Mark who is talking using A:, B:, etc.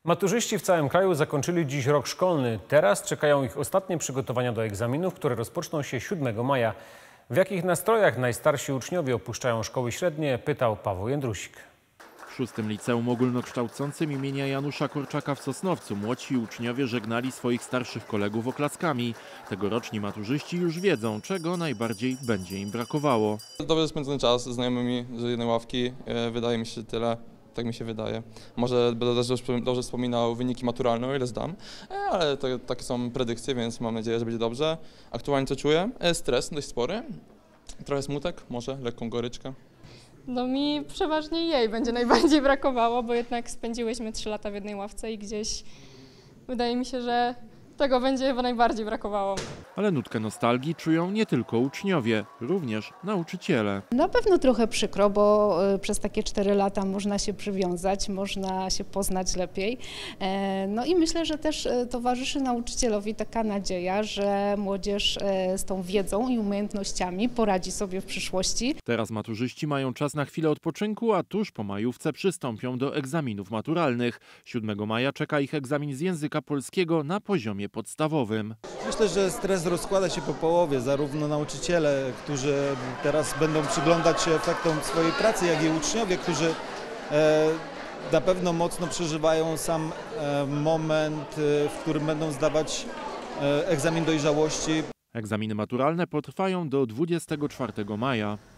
A: Maturzyści w całym kraju zakończyli dziś rok szkolny. Teraz czekają ich ostatnie przygotowania do egzaminów, które rozpoczną się 7 maja. W jakich nastrojach najstarsi uczniowie opuszczają szkoły średnie, pytał Paweł Jędrusik.
B: W 6. Liceum Ogólnokształcącym imienia Janusza Korczaka w Sosnowcu młodsi uczniowie żegnali swoich starszych kolegów oklaskami. Tegoroczni maturzyści już wiedzą, czego najbardziej będzie im brakowało.
C: Dobrze spędzony czas z znajomymi z jednej ławki, wydaje mi się tyle. Tak mi się wydaje. Może będę dobrze wspominał wyniki maturalne, o ile zdam, ale takie są predykcje, więc mam nadzieję, że będzie dobrze. Aktualnie co czuję? Stres dość spory, trochę smutek, może lekką goryczkę.
D: No mi przeważnie jej będzie najbardziej brakowało, bo jednak spędziłyśmy 3 lata w jednej ławce i gdzieś wydaje mi się, że tego będzie chyba najbardziej brakowało.
B: Ale nutkę nostalgii czują nie tylko uczniowie, również nauczyciele.
E: Na pewno trochę przykro, bo przez takie 4 lata można się przywiązać, można się poznać lepiej. No i myślę, że też towarzyszy nauczycielowi taka nadzieja, że młodzież z tą wiedzą i umiejętnościami poradzi sobie w przyszłości.
B: Teraz maturzyści mają czas na chwilę odpoczynku, a tuż po majówce przystąpią do egzaminów maturalnych. 7 maja czeka ich egzamin z języka polskiego na poziomie podstawowym.
F: Myślę, że stres rozkłada się po połowie, zarówno nauczyciele, którzy teraz będą przyglądać się efektom swojej pracy, jak i uczniowie, którzy na pewno mocno przeżywają sam moment, w którym będą zdawać egzamin dojrzałości.
B: Egzaminy maturalne potrwają do 24 maja.